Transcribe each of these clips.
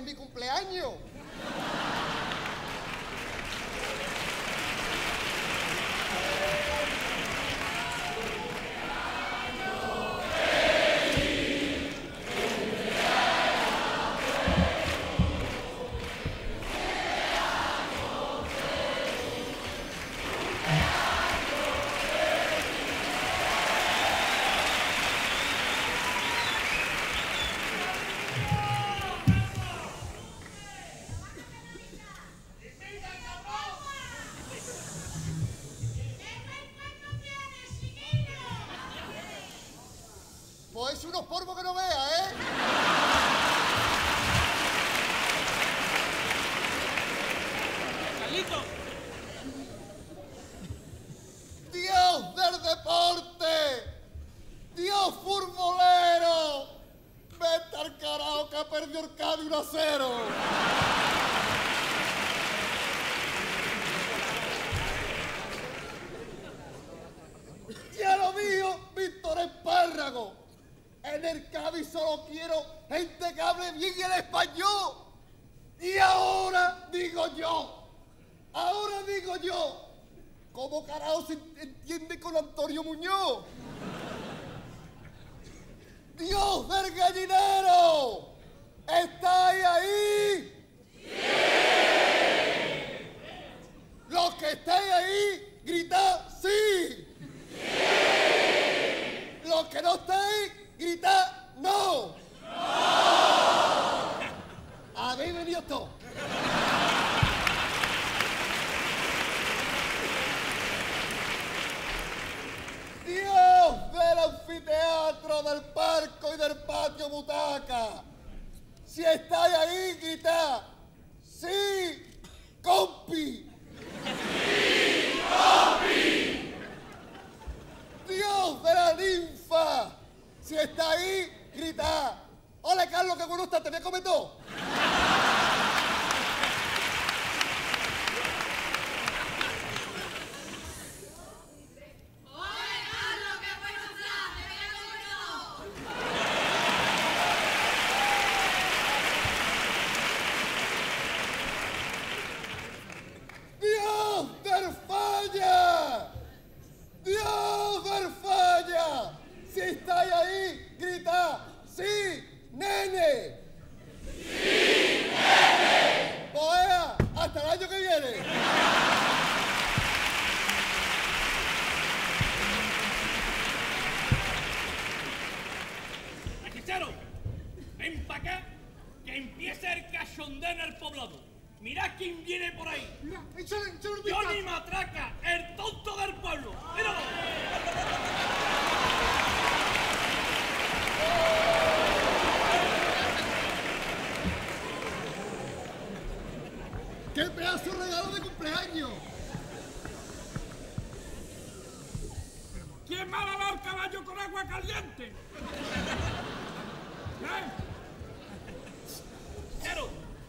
mi cumpleaños. Pues unos polvos que no vea, ¿eh? ¡Carlito! ¡Dios del deporte! ¡Dios futbolero! ¡Vete al carajo que ha perdido el Cádiz 1-0! ¡Ya lo dijo Víctor Espárrago! En el Cádiz solo quiero gente que hable bien el español. Y ahora digo yo, ¿cómo carajo se entiende con Antonio Muñoz? ¡Dios del gallinero! ¿Estáis ahí? ¡Sí! Los que estáis ahí, gritad ¡sí! ¡Sí! Los que no estáis, gritad ¡no! ¡No! ¿Habéis venido todos? ¡Dios del anfiteatro, del parco y del patio butaca! Si estáis ahí, gritad ¡sí, compi! ¡Sí, compi! ¡Dios de la ninfa! Si está ahí, grita. ¡Hola, Carlos, qué bueno estás! ¡Te voy a comer todo! ¡Ole, Carlos, qué bueno estás! ¡Te voy a comer todo! ¡Dios del falla! ¡Dios del falla! Si estáis ahí, grita ¡sí, nene! ¡Sí, nene! Pues hasta el año que viene. ¡Machichero! ¡Ven para acá! ¡Que empiece el cachondeo en el poblado! ¡Mirad quién viene por ahí! Mira, échale un vistazo. ¡Johnny Matraca, el tonto del pueblo! ¡Míralo! ¡Qué pedazo de regalo de cumpleaños! ¿Quién va a lavar el caballo con agua caliente? ¿Eh? ¡Chero!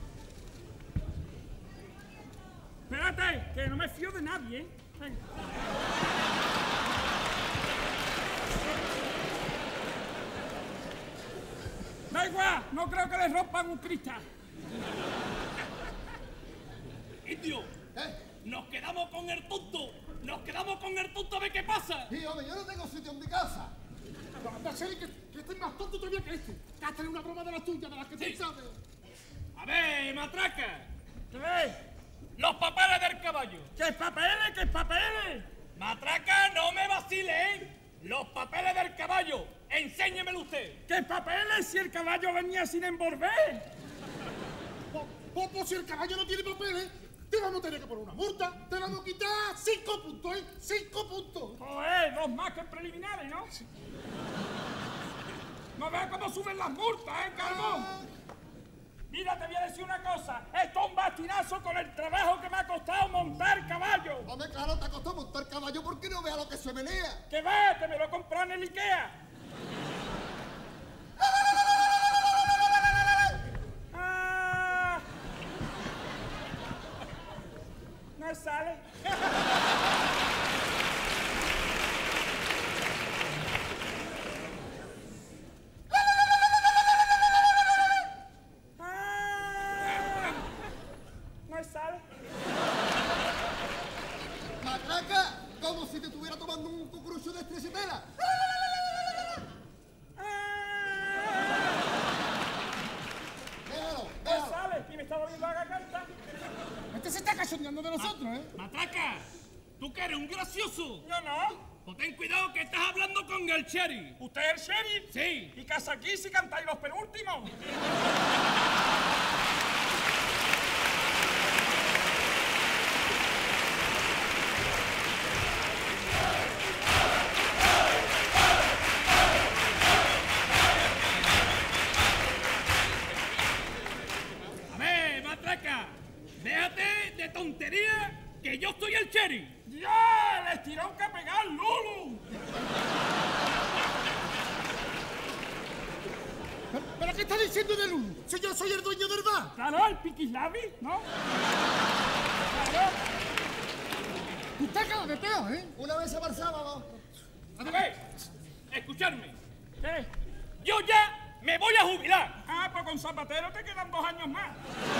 Espérate, que no me fío de nadie, ¿eh? Venga. Da igual, no creo que le rompan un cristal. ¡Indio! ¿Eh? ¡Nos quedamos con el tonto! ¡Nos quedamos con el tonto a ver qué pasa! Sí, hombre, yo no tengo sitio en mi casa. Va a ser que este es más tonto todavía que este. Que hazte una broma de las tuyas, de las que Sí. tú sabes. ¡A ver, Matraca! ¿Qué? ¡Los papeles del caballo! ¿Qué papeles? ¿Qué papeles? ¡Matraca, no me vacile, eh! ¡Los papeles del caballo! ¡Enséñemelo usted! ¿Qué papeles si el caballo venía sin envolver? Pues si el caballo no tiene papeles, te vamos a tener que poner una multa. Te vamos a quitar 5 puntos, ¿eh? 5 puntos. Joder, 2 más que en preliminares, ¿no? No veas cómo suben las multas, ¿eh, Calvo? Mira, te voy a decir una cosa. Esto es un bastinazo con el trabajo que me ha costado montar caballo. Hombre, claro, te ha costado montar caballo porque no vea lo que se menea. Que va, que me lo he comprado en el Ikea. Ah. No sale. Ah. se haga cantar. Este se está cachondeando de nosotros, ¿eh? Matraca, ¿tú que eres un gracioso? Yo no. Pues ten cuidado que estás hablando con el sheriff. ¿Usted es el sheriff? Sí. ¿Y casa aquí si cantáis los penúltimos? A ver, Matraca, déjate de tontería que yo soy el sheriff. ¡Ya! ¡Les tiró que pegar, Lulu! ¿Pero qué está diciendo de Lulu? Si yo soy el dueño del bar. Claro, el Piquislavi, ¿no? Claro. Usted acaba de peor, ¿eh? Una vez para el sábado. A ver, escuchadme. ¿Qué? Yo ya me voy a jubilar. Ah, pues con Zapatero te quedan 2 años más.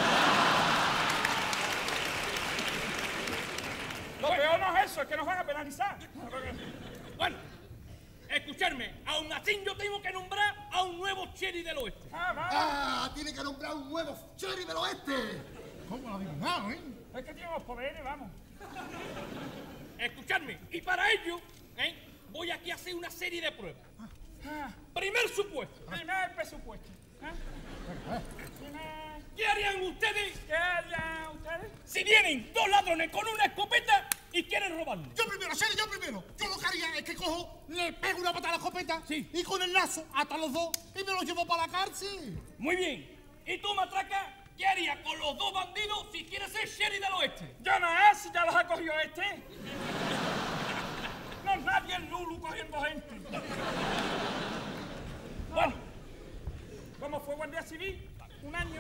Lo peor no es eso, es que nos van a penalizar. Bueno, escuchadme. Aún así yo tengo que nombrar a un nuevo sheriff del oeste. Ah, va. ¡Ah! Tiene que nombrar un nuevo sheriff del oeste. ¿Cómo lo ha adivinado, eh? Es que tiene los poderes, vamos. Escuchadme. Y para ello, voy aquí a hacer una serie de pruebas. Ah, Primer supuesto. primer presupuesto. ¿Qué harían ustedes ¿Qué harían ustedes? si vienen 2 ladrones con una escopeta y quieren robarlo? Yo primero, Sherry, yo primero. Yo lo que haría es que cojo, le pego una patada a la escopeta Sí. y con el lazo hasta los 2 y me los llevo para la cárcel. Muy bien. ¿Y tú, Matraca, qué harías con los 2 bandidos si quieres ser sheriff del oeste? Yo no es, si ya los ha cogido este. No es nadie el Lulu cogiendo gente. Bueno, ¿Cómo fue Guardia Civil? 1 año.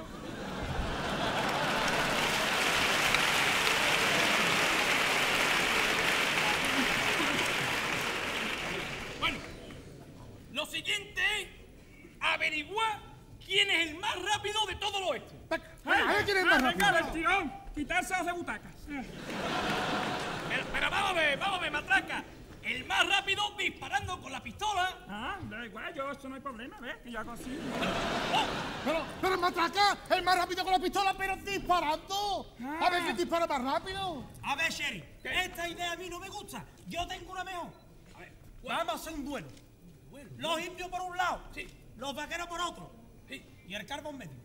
bueno. Lo siguiente es averiguar quién es el más rápido de todo el oeste. A ver quién es más rápido. Venga, el tirón. Quitarse las de butacas. Pero vamos a ver, Matraca. El más rápido disparando con la pistola. Ah, da igual, yo eso no hay problema, ¿ves? Que yo hago así. Oh, Pero Matraca, el más rápido con la pistola, pero disparando. A ver quién dispara más rápido. A ver, Sherry, esta idea a mí no me gusta. Yo tengo una mejor. a ver, Vamos a hacer un duelo. Los indios por un lado, Sí. los vaqueros por otro, sí. y el carbón medio.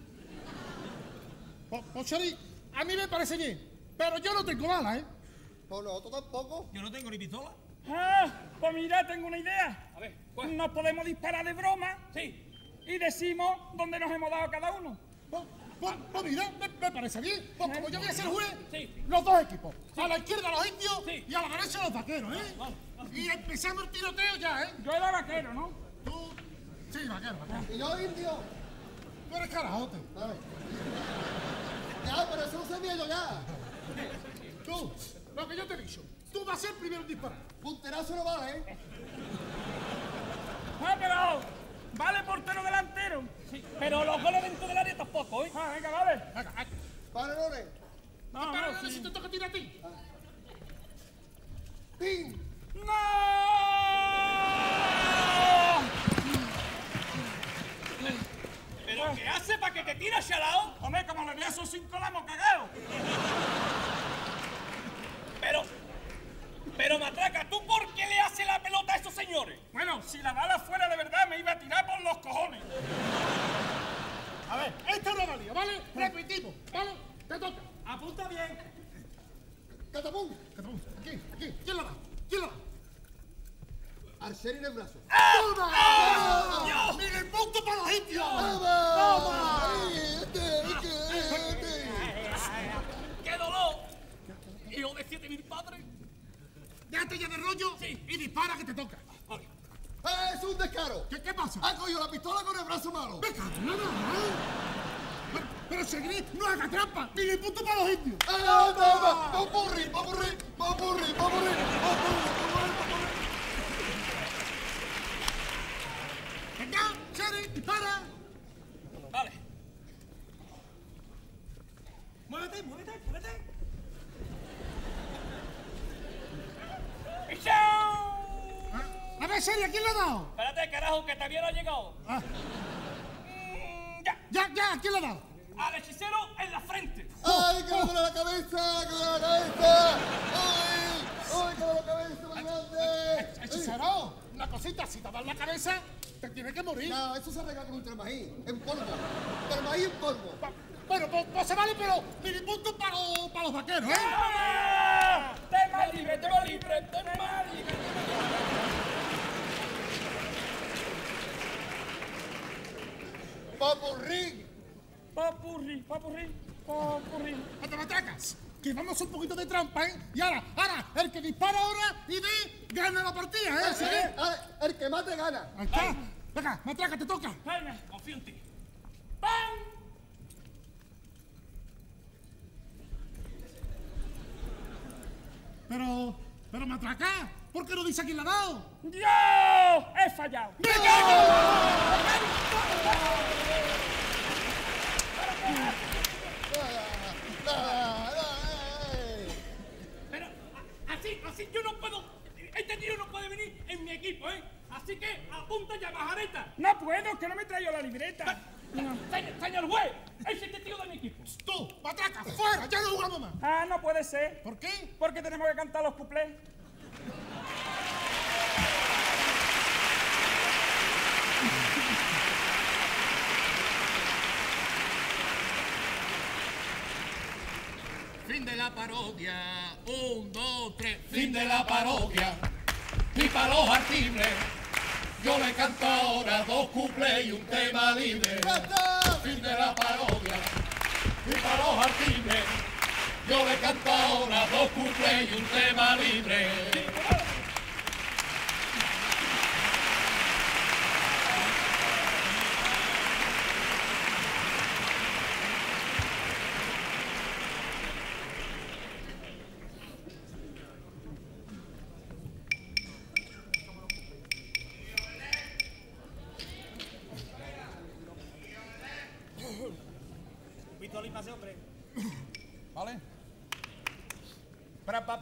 Pues, Sherry, a mí me parece bien, pero yo no tengo bala, ¿eh? Pues nosotros tampoco. Yo no tengo ni pistola. Ah, pues mira, tengo una idea. A ver, ¿cuál? Nos podemos disparar de broma Sí. y decimos dónde nos hemos dado cada uno. Pues mira, me parece bien. Pues como yo voy a ser juez, Sí. los 2 equipos. A la izquierda los indios Sí. y a la derecha los vaqueros, ¿eh? Y empezamos el tiroteo ya, ¿eh? Yo era vaquero, ¿no? Tú... Sí, vaquero. Y yo, indio. Tú eres carajote. A ver. Ya, pero eso no se miedo ya. Tú, lo que yo te he dicho, tú vas a ser primero en disparar. Punterazo no vale, ¿eh? Ah, pero vale portero delantero. Sí. Pero los goles dentro del área tampoco, ¿eh? Ah, venga, vale. Venga, Varones. no, si te toca tirar a ti. ¡Ping! ¡No! ¿Pero qué hace para que te tires hacia lado? Hombre, como le di a esos 5 la hemos cagado. Pero Matraca, ¿tú por qué le haces la pelota a esos señores? Bueno, si la bala fuera de verdad, me iba a tirar por los cojones. A ver, esta no valía, ¿vale? Repetimos, ¿vale? Te toca. Apunta bien. ¡Catapum! Aquí. ¿Quién la da? ¿Quién la da? Al sheriff en el brazo. ¡Dios! ¡Mira el punto para los indios! ¡Toma! ¡Qué dolor! Hijo de 7.000 padres. Déjate ya de rollo Sí. y dispara que te toca. Vale. ¡Es un descaro! ¿Qué pasa? Ha cogido la pistola con el brazo malo. Venga, pero seguir, no haga trampa. Mira el punto para los indios. ¡Toma! ¡Popurrí! Venga, Sherry, dispara. Vale. Muévete. ¡Chao! A ver, Sherry, ¿a quién le ha dado? Espérate, carajo, que todavía no ha llegado. Ah, Ya. ya, ¿a quién le ha dado? al hechicero en la frente. ¡Ay, que me duele la cabeza! ¡Que me duele la cabeza! ¡Ay! ¡Ay, que me duele la cabeza más grande! Hechicero, una cosita, si te das la cabeza, te tienes que morir. No, eso se arregla con un tremají, en polvo. Tremají en polvo. Bueno, pues se vale, pero mini punto para los vaqueros, ¿eh? ¡Ah! ¡Tema libre, tema libre, tema libre! ¡Papurrí! Papurri, papurri, papurri. ¡No te matracas! Que vamos un poquito de trampa, ¿eh? Y ahora, el que dispara ahora y ve, gana la partida, ¿eh? ¿Sí? El que mate gana. Ahí está. Venga, matraca, te toca. Venga, confío en ti. ¡Pam! Pero matraca, ¿por qué no dice a quién la ha dado? ¡Yo! ¡He fallado! ¡Me cago! Pero así yo no puedo. Este tío no puede venir en mi equipo, ¿eh? Así que apunta ya, Majareta. No puedo, que no me traigo la libreta. Señor juez, es este tío de mi equipo. Tú, matraca, fuera, ya no jugamos más. Ah, no puede ser. ¿Por qué? Porque tenemos que cantar los cuplés. Fin de la parodia, 1, 2, 3. Fin de la parodia, y para los artibles, yo le canto ahora 2 cuplés y un tema libre. Fin de la parodia, y para los artibles, yo le canto ahora 2 cuplés y un tema libre. Pistola y pase, hombre. ¿Vale? Para.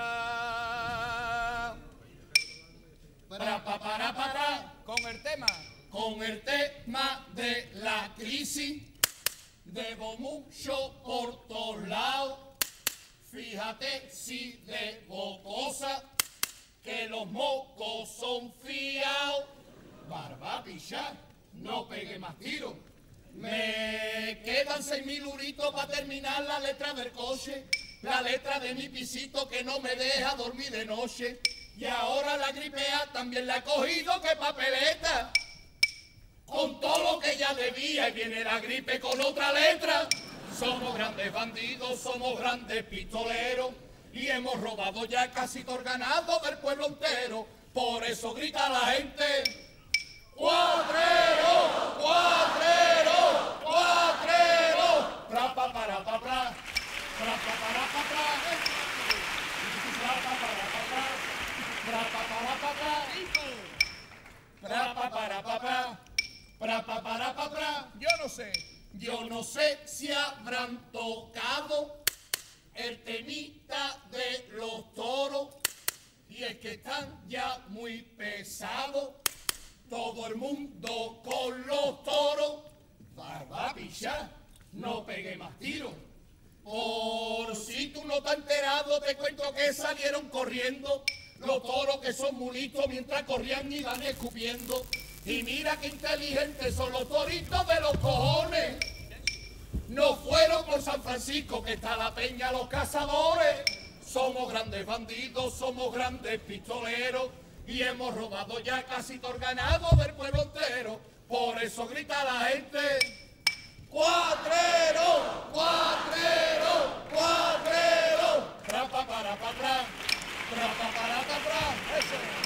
Con el tema de la crisis, debo mucho por todos lados. Fíjate si debo cosas, que los mocos son fiados. Barba pichar, no pegue más tiros. Me quedan 6.000 euritos para terminar la letra del coche, la letra de mi pisito que no me deja dormir de noche. Y ahora la gripe A también la he cogido, que papeleta. Con todo lo que ya debía y viene la gripe con otra letra. Somos grandes bandidos, somos grandes pistoleros y hemos robado ya casi todo el ganado del pueblo entero. Por eso grita la gente: ¡Cuatrero! ¡Cuatrero! ¡Cuatrero! ¡Pra, para, pa, pra! ¡Pra, para, pa, pra! ¡Pra, para, pa, pra! ¡Pra, para, pa, pra! ¡Pra, para, pa, pra! ¡Pra, para, pa, pra! Yo no sé si habrán tocado el temita de los toros, y es que están ya muy pesados. Todo el mundo con los toros. Barba pichá, no pegue más tiros. Por si tú no te has enterado, te cuento que salieron corriendo los toros, que son muy listos, mientras corrían iban escupiendo. Y mira qué inteligentes son los toritos de los cojones. No fueron por San Francisco, que está la peña los cazadores. Somos grandes bandidos, somos grandes pistoleros y hemos robado ya casi todo el ganado del pueblo entero. Por eso grita la gente: ¡Cuatrero! ¡Cuatrero! ¡Cuatrero! ¡Trapa para pa atrás! ¡Trapa para atrás! ¡Eso!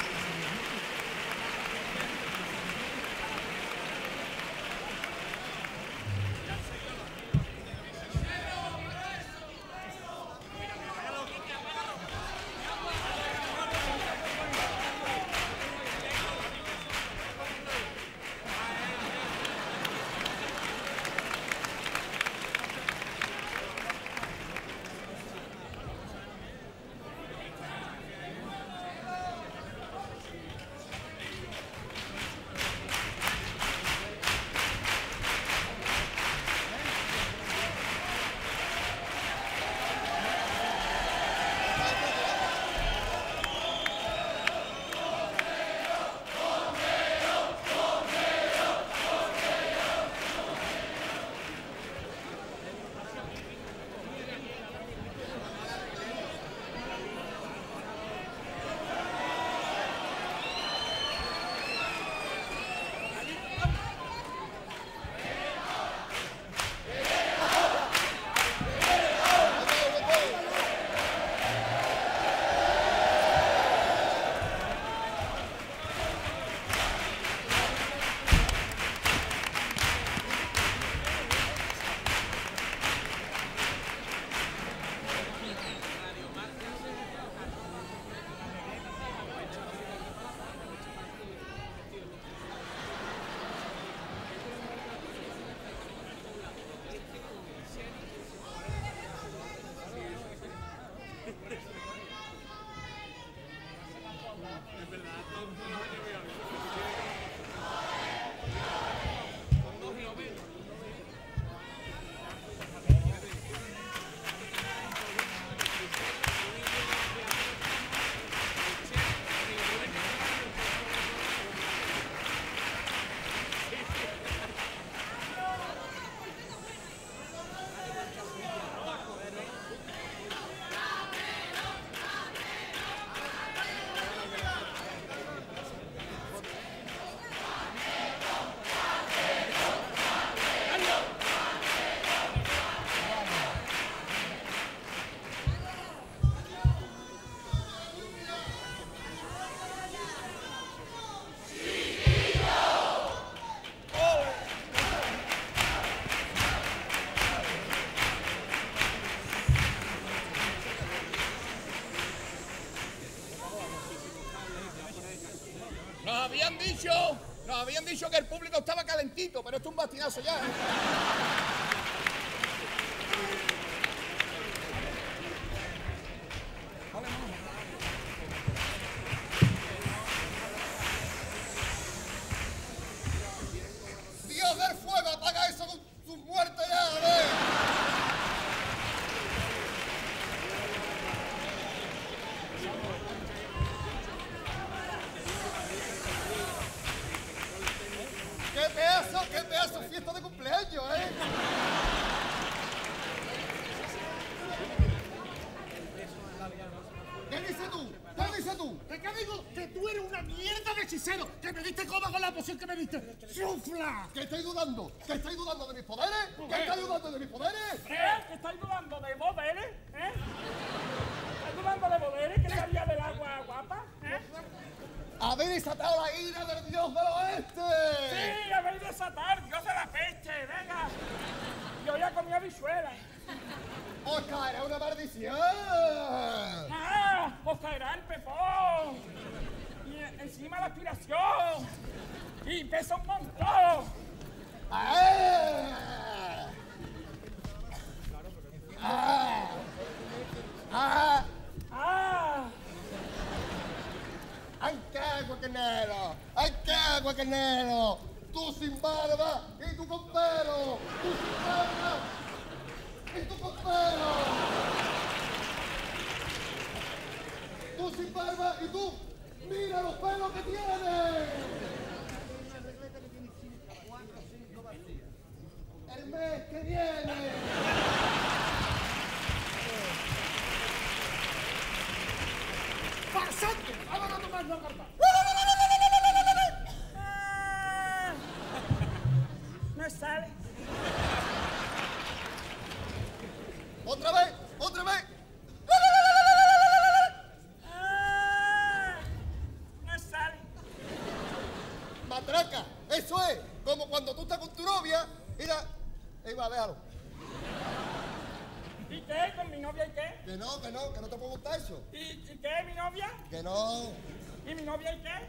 dicho que el público estaba calentito, pero esto es un bastinazo ya, ¿eh? Dios del fuego, apaga eso con sus muertos ya, a ver. ¡Qué pedazo fiesta de cumpleaños, eh! ¿Qué dices tú? ¿Qué dices tú? ¿Qué digo? Que tú eres una mierda de hechicero, que me diste coma con la poción que me diste. ¡Sufla! ¿Qué estáis dudando? ¿Que estáis dudando de mis poderes? ¿Que estáis dudando de mis poderes? ¿Que estáis dudando de poderes? ¿Estáis dudando de poderes que salía del agua guapa? ¡Habéis desatado la ira del dios del oeste! Sí, habéis desatado, Dios de la peste, venga. Yo ya comí habichuelas. ¡Os caerá una maldición! Os caerá el pepón. Y encima la aspiración. Y pesa un montón. ¡Ah! ¡Ah! ¡Ah! ¡Ah! ¡Ay, qué agua, canelo! ¡Ay, qué agua, canelo! ¡Tú sin barba y tú con pelo! ¡Tú sin barba y tú con pelo! ¡Tú sin barba y tú! ¡Mira los pelos que tienes! ¡El mes que viene! ¡Farsante! ¡Ahora no más no carta! Me sale. ¡Otra vez! ¡Otra vez! Me sale. ¡Matraca! Eso es como cuando tú estás con tu novia y la... va, déjalo. ¿Y qué? ¿Con mi novia y qué? Que no te puede gustar eso. ¿Y qué? ¿Mi novia? Que no. ¿Y mi novia y qué?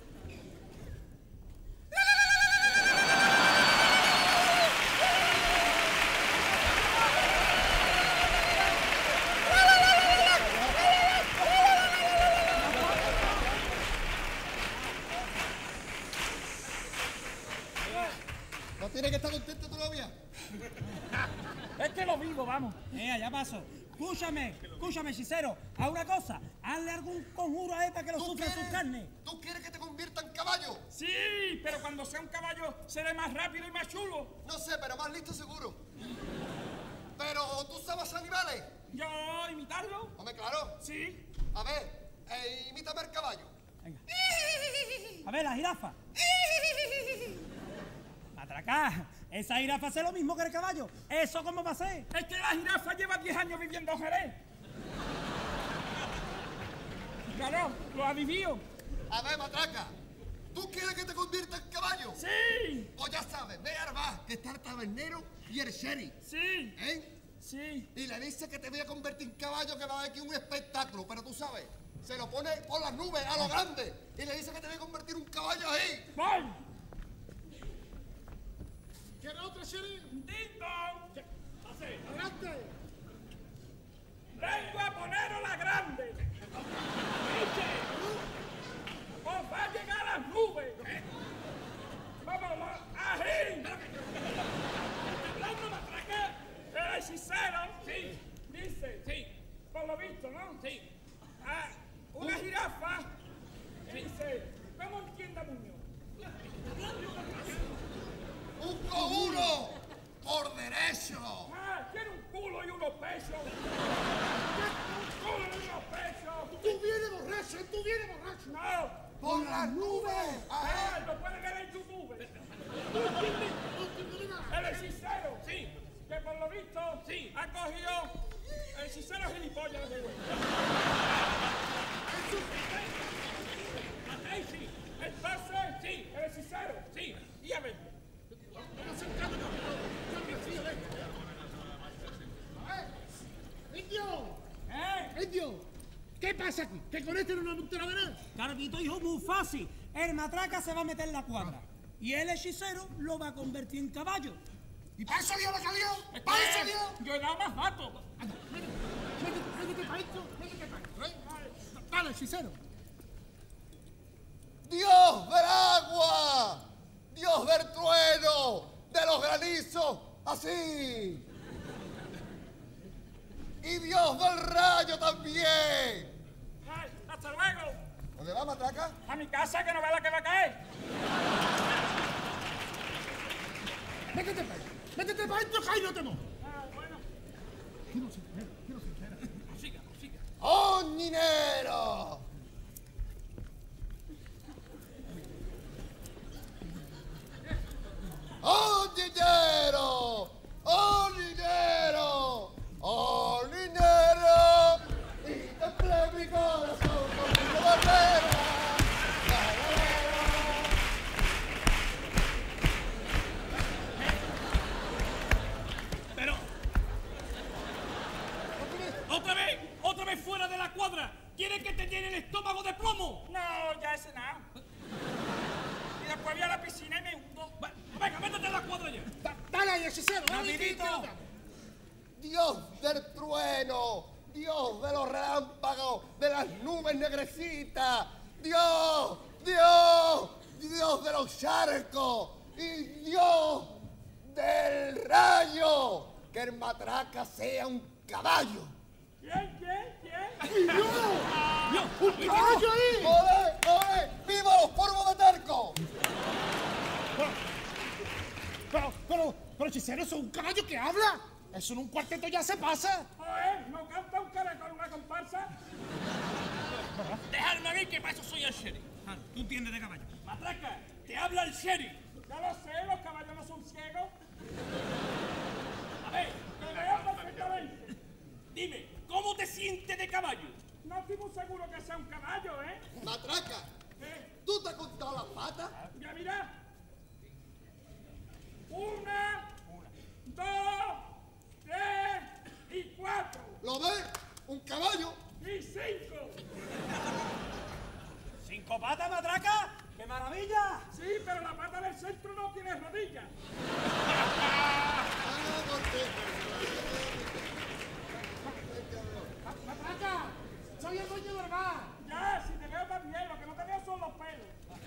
¿No tiene que estar contenta tu novia? Es que lo vivo, vamos. Ya paso. Escúchame, hechicero. Haz una cosa. Hazle algún conjuro a él para que lo sufra en sus carnes. ¿Tú quieres que te convierta en caballo? Sí, pero cuando sea un caballo seré más rápido y más chulo. No sé, pero más listo seguro. Pero tú sabes animales. ¿Yo imitarlo? Hombre, claro. Sí. A ver, imítame el caballo. Venga. A ver, la jirafa. Matraca, esa jirafa hace lo mismo que el caballo. ¿Eso cómo va a ser? Es que la jirafa lleva 10 años viviendo en Jerez. Claro, lo ha vivido. A ver, matraca, ¿tú quieres que te convierta en caballo? Sí. Pues ya sabes, ve a Arba, que está el tabernero y el sheriff. Sí. ¿Eh? Sí. Y le dice que te voy a convertir en caballo, que va a haber aquí un espectáculo, pero tú sabes, se lo pone por las nubes, a lo grande, y le dice que te voy a convertir en un caballo ahí. ¡Voy! ¿Quieres otra serie? ¡Ding dong! ¡Adelante! ¡Vengo a poneros la grande! ¡Os va a llegar a las nubes! ¡Vamos, ají! ¡Hablando matraca! El hechicero, sí, dice, sí, por lo visto, ¿no? Sí. Una jirafa, dice, ¿cómo entienda Muñoz? ¡Un conjuro! ¡Por derecho! Tiene un culo y unos pechos. Un culo y unos pechos. ¡Tú vienes borracho! ¡Tú vienes borracho! No. ¡Por las nubes! Lo pueden ver en YouTube. El hechicero, sí, que por lo visto, sí, ha cogido el hechicero gilipollas de güey. Sí, entonces, sí, el hechicero, sí, y a ver. ¡Indio! ¡Indio! ¿Qué pasa aquí? ¿Que con este no nos monta la veneno? Carvito, hijo, muy fácil. el matraca se va a meter en la cuadra y el hechicero lo va a convertir en caballo. ¿Y para eso dio lo que dio? ¿Para eso dio? Yo he dado más datos. Anda, métete para esto, ¿eh? Dale, hechicero. Dios del agua, Dios del trueno, de los granizos, así. Y Dios del rayo también. Ay, hasta luego. ¿Dónde va, matraca? A mi casa, que no vea la que va a caer. Métete para esto, que ahí no te mojo. Ah, bueno. Quiero sincera. Prosiga, prosiga. ¡Oñinero! ¡Oñinero! ¡Oñinero! ¡Oñinero! Y templé mi corazón con mi bandera. Pero... ¡Otra vez fuera de la cuadra! ¿Quieres que te llene el estómago de plomo? No, ya he cenado. Y después voy a la piscina y me hundo. Venga, métete en la cuadra ya. Dale ahí, hechicero. Dale, Rapidito. Dios del trueno, Dios de los relámpagos, de las nubes negrecitas, Dios de los charcos y Dios del rayo, que el matraca sea un caballo. ¿Quién? ¡Un caballo ahí! ¡Ole, ole! ¡Viva los polvos de terco! Pero, hechicero, eso es un caballo que habla. Eso en un cuarteto ya se pasa. Joder, ¿no canta un cara con una comparsa? Dejadme a mí, que para eso soy el sheriff. Tú entiendes de caballo. Matraca, te habla el sheriff. Ya lo sé, los caballos no son ciegos. A ver, Me veo perfectamente. dime, ¿cómo te sientes de caballo? No estoy muy seguro que sea un caballo, ¿eh? Matraca, ¿Eh? ¿tú te has contado las patas? Ya mira. 1, 2, 3 y 4 ¿Lo ves? Un caballo. y 5. ¿Cinco patas, matraca? ¡Qué maravilla! Sí, pero la pata del centro no tiene rodillas. ¡Matraca! ¡Soy el dueño del bar! Ya, si te veo también, lo que no te veo son los pelos.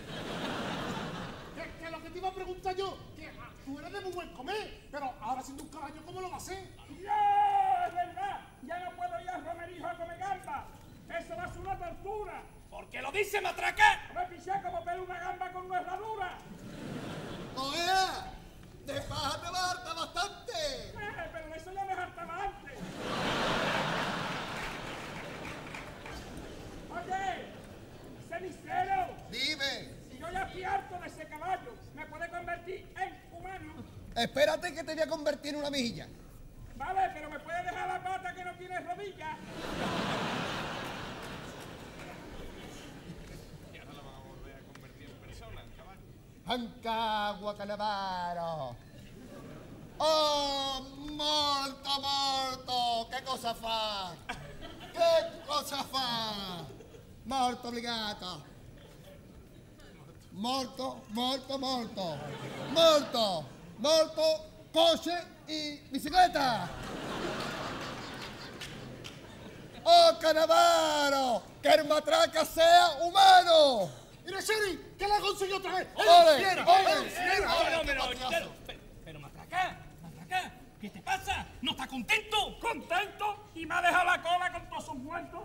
Que lo que te iba a preguntar yo, que tú eres de muy buen comer, pero ahora siendo un caballo, ¿cómo lo va a hacer? ¡Ya! Es verdad, ya no puedo ir a Romerijo a comer gamba. Eso va a ser una tortura. ¿Por qué lo dice, matraca? Me piché como pelo una gamba con una herradura. ¡Oye! ¡De paja te va a hartar bastante! Pero eso ya me hartaba antes. Oye, cenicero, Dime, si yo ya estoy harto de ese caballo, ¿me puede convertir en humano? espérate que te voy a convertir en una mejilla. Vale, pero ¿me puede dejar la pata que no tiene rodillas? Ancagua Canavaro. ¡Oh, morto! ¡Che cosa fa? Che cosa fa? Morto obbligato. Morto, coche y bicicleta. ¡Oh, Canavaro! ¡Que el matraca sea humano! ¡Mira, Sherry! ¿Qué la consiguió otra vez? ¡Ole! ¡Fiera! ¡Ole! Pero matraca, ¿qué te pasa? ¿No estás contento? ¿Contento? Y me ha dejado la cola con todos sus muertos.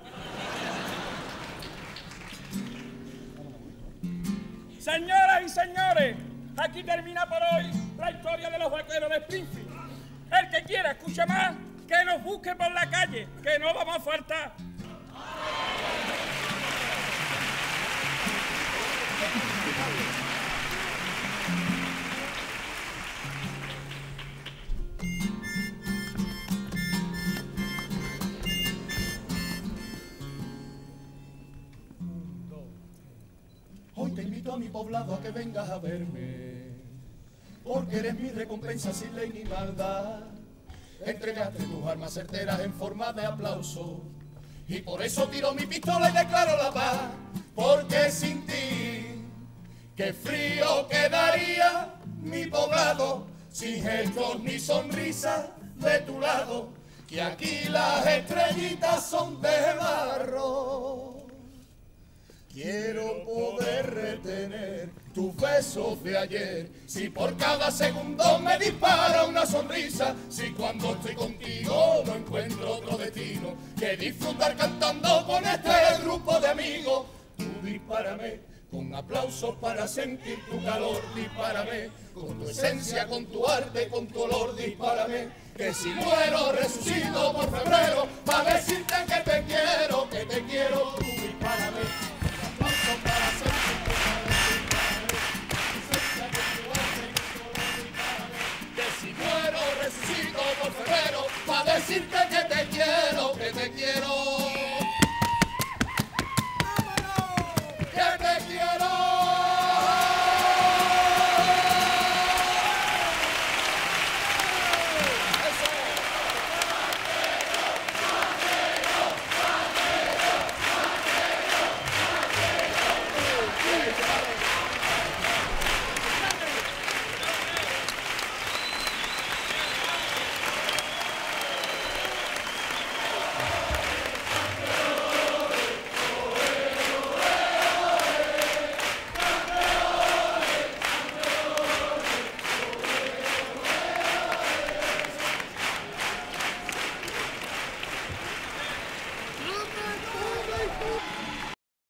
Señoras y señores, aquí termina por hoy la historia de los vaqueros de Springfield. El que quiera escuchar más, que nos busque por la calle, que no vamos a faltar. Hoy te invito a mi poblado a que vengas a verme, porque eres mi recompensa sin ley ni maldad. Entregaste tus armas certeras en forma de aplauso, y por eso tiro mi pistola y declaro la paz, porque sin ti Qué frío quedaría mi poblado sin gestos ni sonrisas de tu lado, que aquí las estrellitas son de barro. Quiero poder retener tus besos de ayer, si por cada segundo me dispara una sonrisa, si cuando estoy contigo no encuentro otro destino que disfrutar cantando con este grupo de amigos. Tú dispárame con aplausos para sentir tu calor, dispárame con tu esencia, con tu arte, con tu olor, dispárame, que si muero resucito por